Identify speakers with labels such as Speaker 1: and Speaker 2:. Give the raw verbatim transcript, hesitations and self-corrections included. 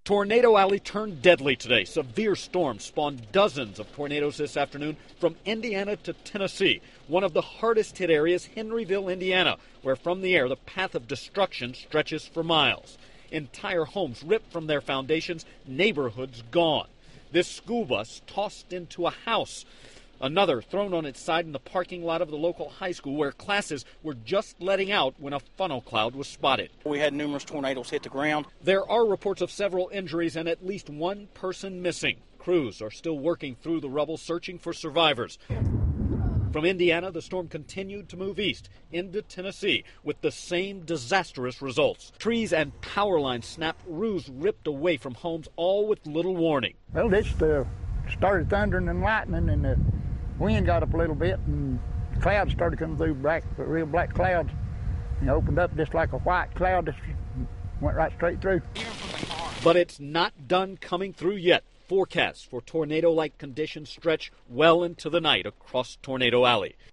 Speaker 1: Tornado Alley turned deadly today. Severe storms spawned dozens of tornadoes this afternoon from Indiana to Tennessee. One of the hardest hit areas, Henryville, Indiana, where from the air the path of destruction stretches for miles. Entire homes ripped from their foundations, neighborhoods gone. This school bus tossed into a house. Another thrown on its side in the parking lot of the local high school where classes were just letting out when a funnel cloud was spotted.
Speaker 2: We had numerous tornadoes hit the ground.
Speaker 1: There are reports of several injuries and at least one person missing. Crews are still working through the rubble searching for survivors. From Indiana, the storm continued to move east into Tennessee with the same disastrous results. Trees and power lines snapped, roofs ripped away from homes, all with little warning.
Speaker 3: Well, this uh, started thundering and lightning, and the wind got up a little bit, and clouds started coming through, black, real black clouds, and opened up just like a white cloud that went right straight through.
Speaker 1: But it's not done coming through yet. Forecasts for tornado-like conditions stretch well into the night across Tornado Alley.